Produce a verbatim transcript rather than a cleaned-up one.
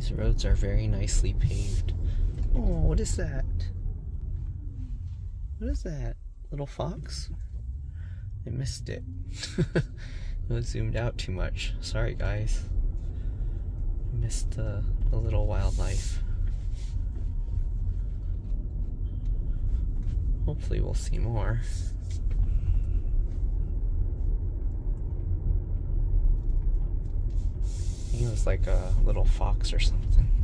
These roads are very nicely paved. Oh, what is that? What is that? Little fox? I missed it. It was zoomed out too much. Sorry, guys. I missed the, the little wildlife. Hopefully we'll see more. I think it was like a little fox or something.